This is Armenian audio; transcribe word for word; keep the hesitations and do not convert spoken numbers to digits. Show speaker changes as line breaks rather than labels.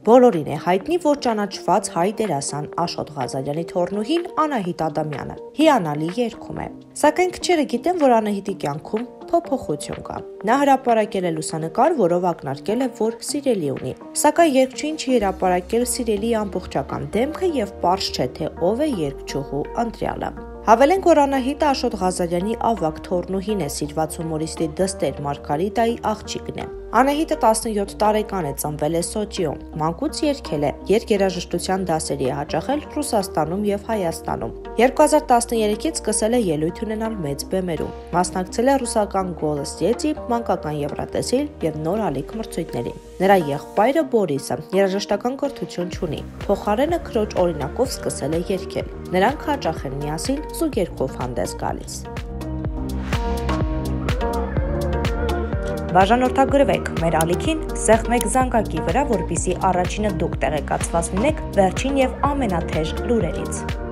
Բոլորին է հայտնի, որ ճանաչված հայ դերասան Աշոտ Ղազարյանի թոռնուհին Անահիտ Ադամյանը հիանալի երգում է։ Սակայն քչերը գիտեն, որ Անահիտի կյանքում փոփոխություն կա։ Նա հրապարակել է լուսանկար, որով ակնարկել է, որ սիրելի ունի։ Սակայն երգչուհին չի հրապարակել սիրելի ամբողջական դեմքը եւ պարզ չէ, թե ով է երգչուհու ընտրյալը։ Հավելենք, որ Անահիտը Աշոտ Ղազարյանի ավագ թոռնուհին է, սիրված հումորիստի Դստեր Մարգարիտայի աղջիկն է։ Անահիտը տասնյոթ տարեկան է, ծնվել է Սոչիում, մանկուց երգել է, երգերաժշտության դասերի է հաճախել Ռուսաստանում եւ Հայաստանում։ երկու հազար տասներեքից սկսել է ելույթ ունենալ մեծ բեմերում, մասնակցել է ռուսական «Գոլոս Դեти», մանկական Եվրատեսիլ եւ Նոր ալիք մրցույթներին։ Նրա եղբայրը Բորիսը երաժշտական կրթություն չունի, փոխարենը քրոջ օրինակով սկսել է երգել։ Նրանք հաճախ են միասին զուգերգով հանդես գալիս։ Բաժանորդագրվեք մեր ալիքին, սեղմեք զանգակի վրա, որպեսզի առաջինը դուք տեղեկացված լինեք վերջին եւ ամենաթեժ լուրերից։